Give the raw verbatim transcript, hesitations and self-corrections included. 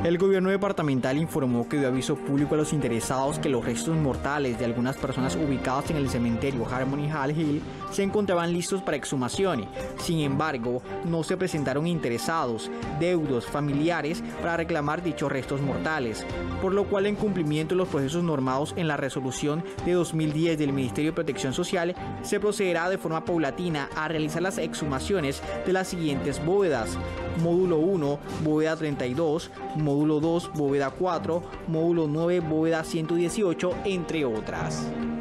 El gobierno departamental informó que dio aviso público a los interesados que los restos mortales de algunas personas ubicadas en el cementerio Harmony Hall Hill se encontraban listos para exhumación. Sin embargo, no se presentaron interesados, deudos, familiares para reclamar dichos restos mortales, por lo cual, en cumplimiento de los procesos normados en la resolución de dos mil diez del Ministerio de Protección Social, se procederá de forma paulatina a realizar las exhumaciones de las siguientes bóvedas: módulo uno, bóveda treinta y dos, módulo dos, bóveda cuatro, módulo nueve, bóveda ciento dieciocho, entre otras.